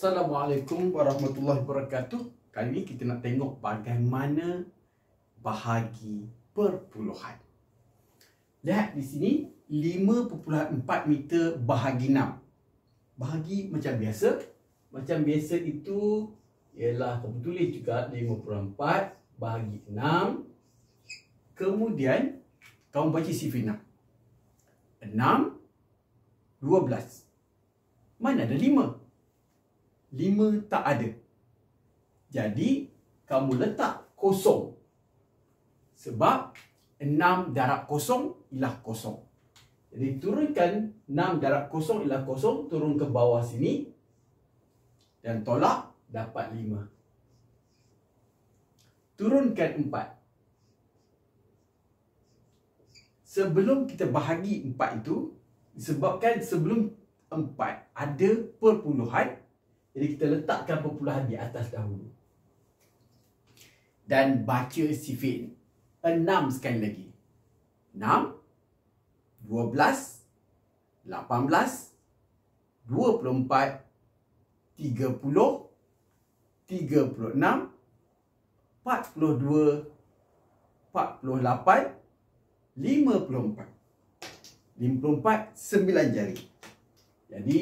Assalamualaikum warahmatullahi wabarakatuh. Kali ini kita nak tengok bagaimana bahagi perpuluhan. Lihat di sini 5.4 meter bahagi 6. Bahagi macam biasa. Macam biasa itu ialah kamu tulis juga 5/4 bahagi 6. Kemudian kamu baca sifar 6. 6 12. Mana ada 5? 5 tak ada. Jadi kamu letak kosong. Sebab 6 darab kosong ialah kosong. Jadi turunkan 6 darab kosong ialah kosong, turun ke bawah sini dan tolak, dapat 5. Turunkan 4. Sebelum kita bahagi 4 itu, disebabkan sebelum 4 ada perpuluhan, jadi kita letakkan perpuluhan di atas dahulu. Dan baca sifar 6 sekali lagi. 6, 12, 18, 24, 30, 36, 42, 48, 54. 54, 9 jari. Jadi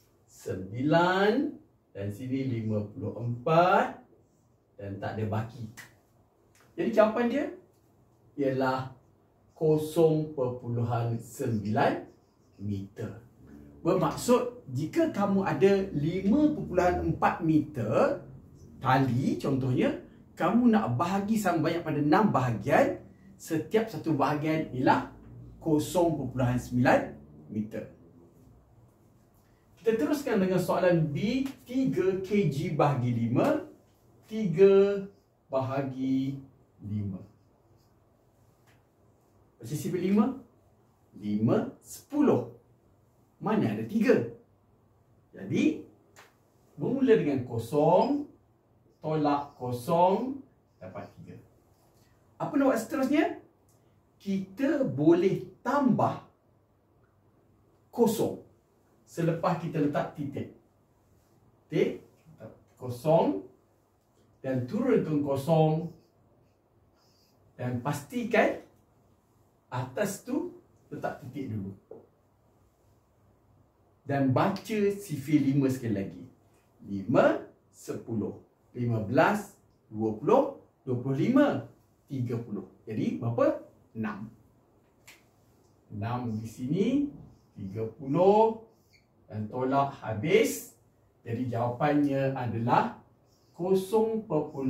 9 dan sini 54 dan tak ada baki. Jadi jawapan dia ialah 0.9 meter. Bermaksud jika kamu ada 5.4 meter tali contohnya, kamu nak bahagi sama banyak pada 6 bahagian, setiap satu bahagian ialah 0.9 meter. Kita teruskan dengan soalan B, 3 kg bahagi 5, 3 bahagi 5. Baca sifar 5. 5, 10. Mana ada 3? Jadi, bermula dengan kosong, tolak kosong, dapat 3. Apa nak buat seterusnya? Kita boleh tambah kosong selepas kita letak titik. Titik, kosong, dan turunkan kosong, dan pastikan atas tu letak titik dulu. Dan baca sifar 5 sekali lagi. 5, 10, 15, 20, 25, 30. Jadi berapa? 6. 6 di sini, 30, dan tolak habis. Jadi jawapannya adalah 0.6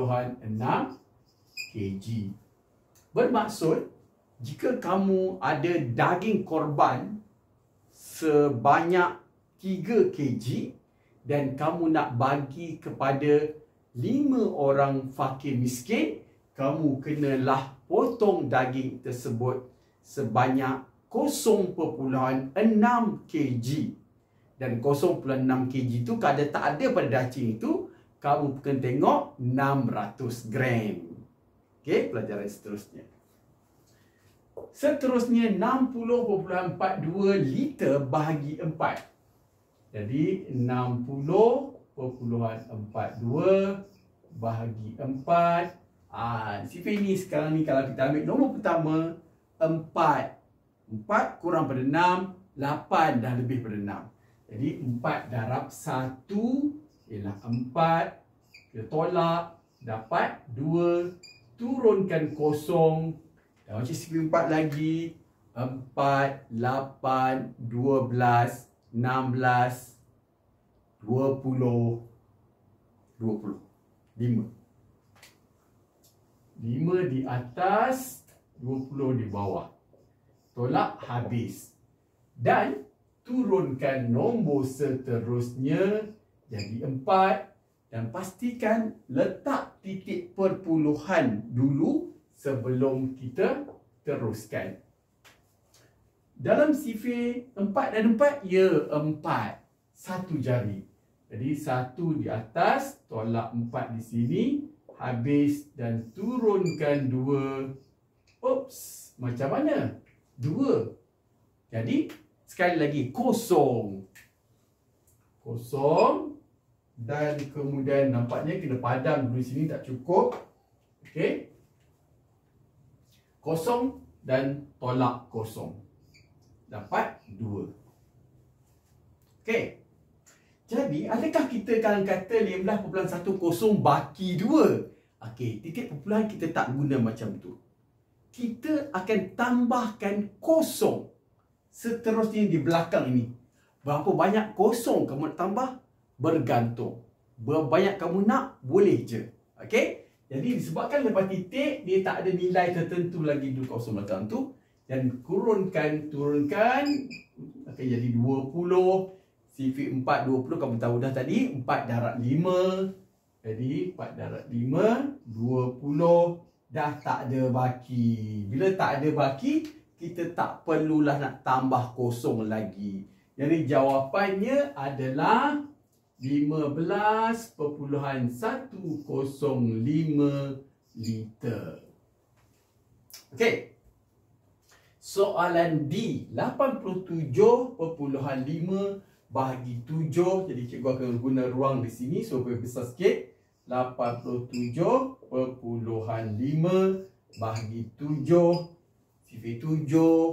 kg. Bermaksud jika kamu ada daging korban sebanyak 3 kg dan kamu nak bagi kepada 5 orang fakir miskin, kamu kenalah potong daging tersebut sebanyak 0.6 kg. Dan 0.6 kg itu kalau tak ada pada dacing itu, kamu akan tengok 600 gram. Okey, pelajaran seterusnya. Seterusnya 60.42 liter bahagi 4. Jadi 60.42 bahagi 4. Sifar ini sekarang ni kalau kita ambil nombor pertama 4. 4 kurang pada 6, 8 dah lebih pada 6. Jadi 4 darab 1 ialah 4. Kita tolak, dapat 2. Turunkan kosong. Dan macam sifar 4 lagi. 4, 8, 12, 16, 20, 20. 5. 5 di atas, 20 di bawah. Tolak, habis. Dan turunkan nombor seterusnya jadi 4 dan pastikan letak titik perpuluhan dulu sebelum kita teruskan. Dalam sifar 4 dan 4, ya 4. 1 jari. Jadi 1 di atas, tolak 4 di sini, habis dan turunkan 2. Oops, macam mana? 2. Jadi sekali lagi, kosong. Kosong Dan kemudian nampaknya kena padam dulu sini, tak cukup. Okey. Kosong dan tolak kosong. Dapat 2. Okey. Jadi, adakah kita kalau kata 15.10 baki 2? Okey, titik perpuluhan kita tak guna macam tu. Kita akan tambahkan kosong seterusnya di belakang ini. Berapa banyak kosong kamu nak tambah? Bergantung. Berapa banyak kamu nak? Boleh je. Okey? Jadi disebabkan lepas titik, dia tak ada nilai tertentu lagi di kosong belakang tu. Dan turunkan. Akan jadi 20. Sifik 4, 20 kamu tahu dah tadi. 4 darab 5. Jadi 4 darab 5, 20. Dah tak ada baki. Bila tak ada baki, kita tak perlulah nak tambah kosong lagi. Jadi jawapannya adalah 15.105 liter. Okey. Soalan D, 87.5 bahagi 7. Jadi cikgu akan guna ruang di sini supaya besar sikit. 87.5 bahagi 7. Sifir 7,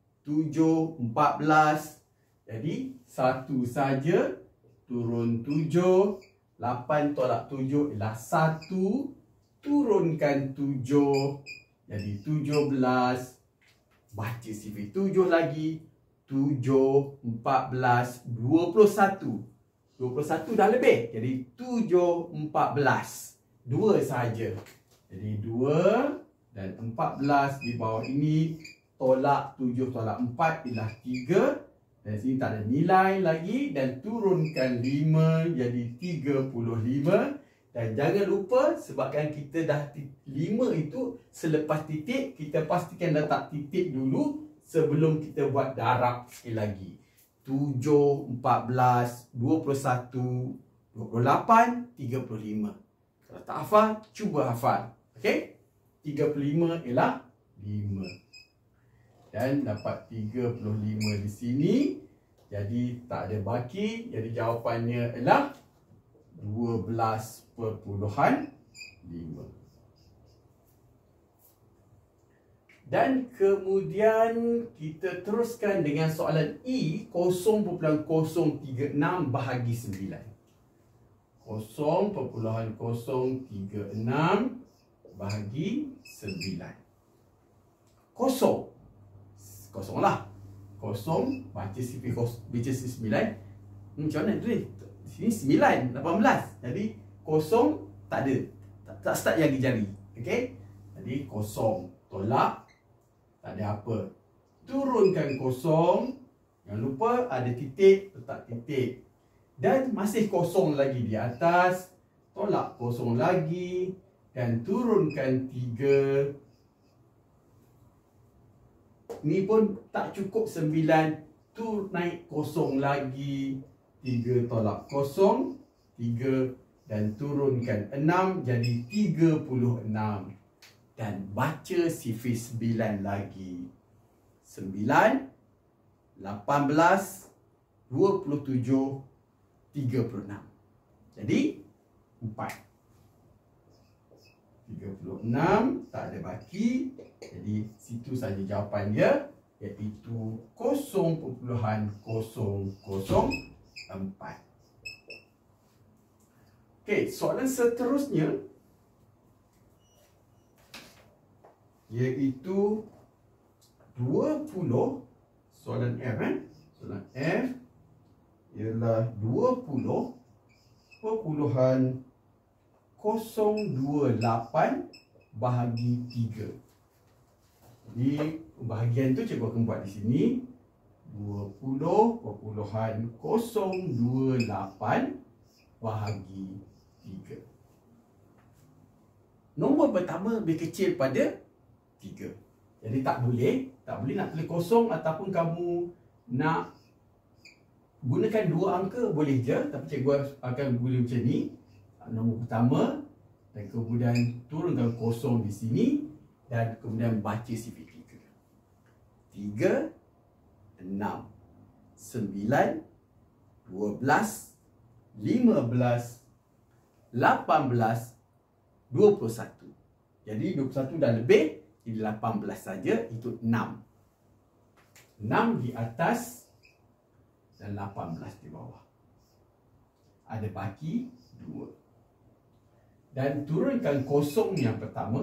14. Jadi, 1 saja. Turun 7. 8 tolak 7 ialah 1. Turunkan 7. Jadi, 17. Baca sifir 7 lagi. 7, 14, 21. 21 dah lebih. Jadi, 7, 14. 2 saja. Jadi, 2 dan 14 di bawah ini. Tolak 7 tolak 4 ialah 3. Dan sini tak ada nilai lagi. Dan turunkan 5 jadi 35. Dan jangan lupa sebabkan kita dah 5 itu selepas titik, kita pastikan letak titik dulu sebelum kita buat darab sekali lagi. 7, 14, 21, 28, 35. Kalau tak hafal, cuba hafal. Okey? 35 ialah 5. Dan dapat 35 di sini. Jadi tak ada baki. Jadi jawapannya ialah 12.5. Dan kemudian kita teruskan dengan soalan E, 0.036 bahagi 9. 0.036 bahagi 9. Kosong. Kosong lah. Kosong, baca sifir 9. Macam mana tu ni? Sini 9, 18. Jadi kosong tak ada. Tak start jari-jari. Okey? Jadi kosong. Tolak. Tak ada apa. Turunkan kosong. Jangan lupa ada titik, letak titik. Dan masih kosong lagi di atas. Tolak kosong lagi. Dan turunkan 3. Ni pun tak cukup 9. Tu naik kosong lagi. 3 tolak kosong. 3 dan turunkan 6 jadi 36. Dan baca sifir 9 lagi. 9, 18, 27, 36. Jadi 4. 36, tak ada baki. Jadi situ saja jawapan dia, iaitu 0.004. Okey, soalan seterusnya iaitu 20. Soalan F Soalan F ialah 20.028 bahagi 3. Jadi pembahagian tu cikgu akan buat di sini. 20.028 bahagi 3. Nombor pertama lebih kecil pada 3. Jadi tak boleh nak tulis kosong ataupun kamu nak gunakan 2 angka boleh je, tapi cikgu akan guna macam ni. Nombor pertama dan kemudian turunkan kosong di sini dan kemudian baca sifir 3. 3, 6, 9, 12, 15, 18, 21. Jadi 21 dah lebih, jadi 18 saja, itu 6. 6 di atas dan 18 di bawah. Ada baki 2. Dan turunkan kosong yang pertama.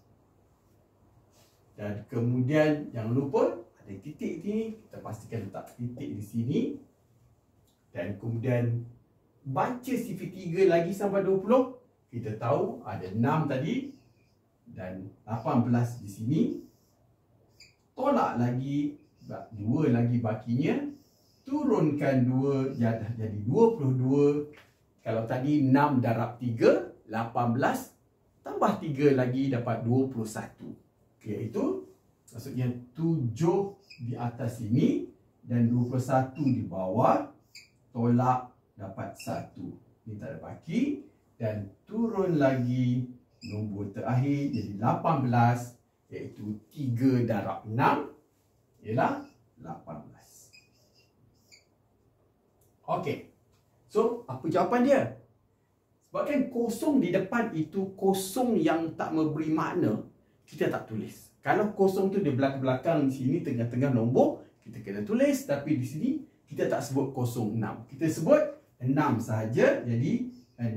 Dan kemudian jangan lupa ada titik ni, kita pastikan letak titik di sini. Dan kemudian baca sifar 3 lagi sampai 20. Kita tahu ada 6 tadi dan 18 di sini. Tolak lagi 2 lagi bakinya. Turunkan 2 jadi 22. Kalau tadi 6 darab 3, 18. Tambah 3 lagi dapat 21. Iaitu maksudnya 7 di atas sini dan 21 di bawah. Tolak dapat 1. Ini tak ada baki. Dan turun lagi nombor terakhir jadi 18. Iaitu 3 darab 6 ialah 18. Okey. So, apa jawapan dia? Sebabkan kosong di depan itu kosong yang tak memberi makna, kita tak tulis. Kalau kosong tu di belakang-belakang di sini tengah-tengah nombor, kita kena tulis. Tapi di sini kita tak sebut 06. Kita sebut 6 sahaja. Jadi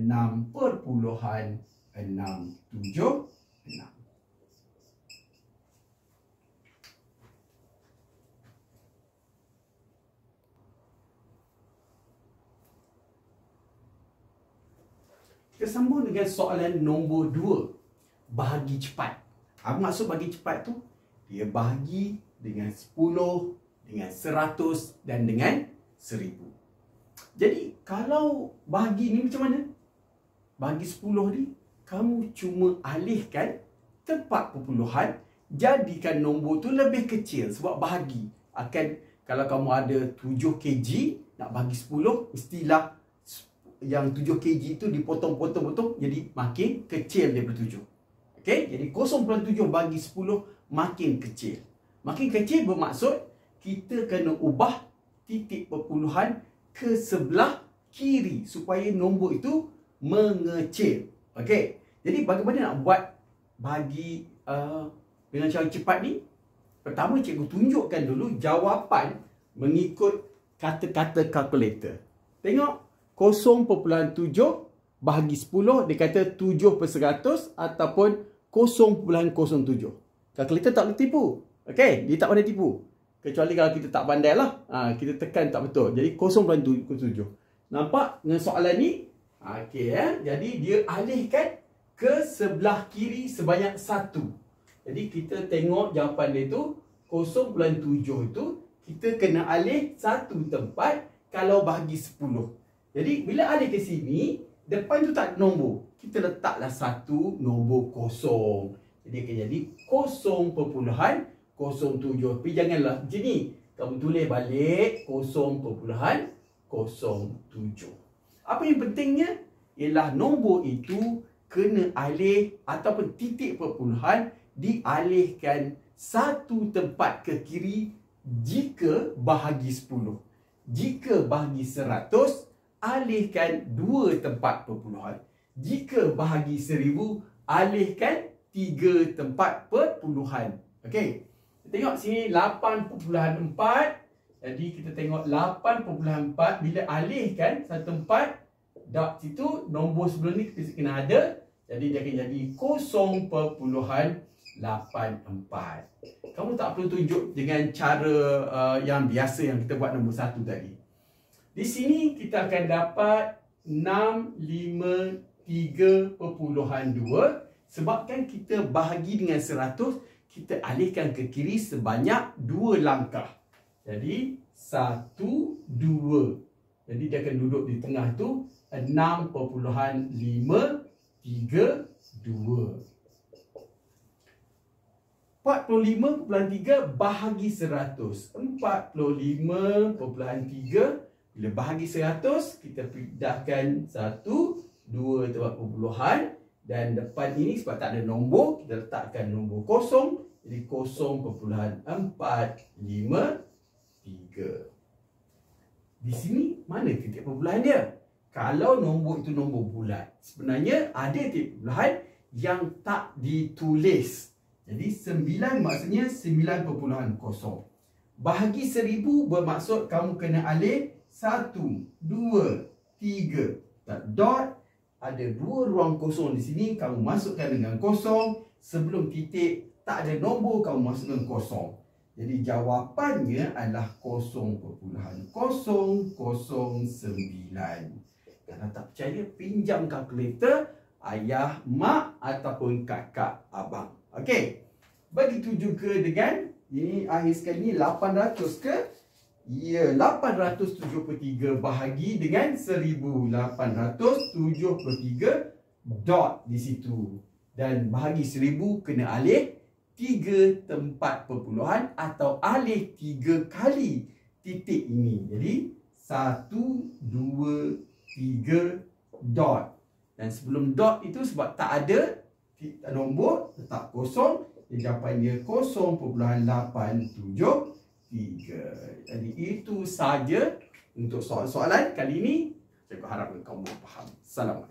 6.676. Kita sambung dengan soalan nombor 2. Bahagi cepat. Apa maksud bahagi cepat tu? Dia bahagi dengan 10, dengan 100 dan dengan 1000. Jadi kalau bahagi ni macam mana? Bahagi 10 ni, kamu cuma alihkan tempat perpuluhan, jadikan nombor tu lebih kecil. Sebab bahagi akan, kalau kamu ada 7 kg nak bahagi 10, mestilah yang 7 kg itu dipotong-potong-potong jadi makin kecil daripada 7. Okey, jadi 0.7 bagi 10 makin kecil. Makin kecil bermaksud kita kena ubah titik perpuluhan ke sebelah kiri supaya nombor itu mengecil. Okey. Jadi bagaimana nak buat bahagi dengan cara cepat ni? Pertama, cikgu tunjukkan dulu jawapan mengikut kata-kata kalkulator. Tengok 0.7 bahagi 10, dia kata 7/100 ataupun 0.07. Kalkulator tak boleh tipu. Okey, dia tak pandai tipu. Kecuali kalau kita tak pandai lah. Kita tekan tak betul. Jadi 0.7. Nampak dengan soalan ni? Okey, jadi dia alihkan ke sebelah kiri sebanyak 1. Jadi kita tengok jawapan dia tu 0.7 itu kita kena alih satu tempat kalau bahagi 10. Jadi bila alih ke sini, depan tu tak ada nombor. Kita letaklah satu nombor kosong. Jadi akan jadi 0.07. Tapi janganlah macam ni. Kamu tulis balik 0.07. Apa yang pentingnya ialah nombor itu kena alih ataupun titik perpuluhan dialihkan satu tempat ke kiri jika bahagi 10. Jika bahagi 100, alihkan 2 tempat perpuluhan. Jika bahagi 1000, alihkan 3 tempat perpuluhan. Okey. Tengok sini 8.4. Jadi kita tengok 8.4 bila alihkan satu tempat, dot situ nombor sebelum ni kita kena ada. Jadi dia akan jadi 0.84. Kamu tak perlu tunjuk dengan cara yang biasa yang kita buat nombor 1 tadi. Di sini kita akan dapat 653.2. Sebabkan kita bahagi dengan 100, kita alihkan ke kiri sebanyak 2 langkah. Jadi 1, 2. Jadi dia akan duduk di tengah tu 6.532. 45.3 bahagi 100. 45.3 bila bahagi 100, kita pindahkan 1, 2 tempat perpuluhan. Dan depan ini sebab tak ada nombor, kita letakkan nombor kosong. Jadi 0.453. Di sini mana titik perpuluhan dia? kalau nombor itu nombor bulat. Sebenarnya ada titik perpuluhan yang tak ditulis. Jadi 9 maksudnya 9.0. Bahagi 1000 bermaksud kamu kena alih 1, 2, 3. Dot. Ada 2 ruang kosong di sini. Kamu masukkan dengan kosong. Sebelum titik tak ada nombor, kamu masukkan kosong. Jadi jawapannya adalah 0.009. Kalau tak percaya, pinjam kalkulator ayah, mak ataupun kakak, abang. Okey. Begitu juga dengan ini akhir sekali ni 800 ke? Ya, 873 bahagi dengan 1873 dot di situ. Dan bahagi 1000 kena alih 3 tempat perpuluhan atau alih 3 kali titik ini. Jadi 1, 2, 3 dot. Dan sebelum dot itu sebab tak ada nombor, tetap kosong. Jawapannya 0.873. Jadi itu saja untuk soalan-soalan kali ini. Saya harap kamu faham. Assalamualaikum.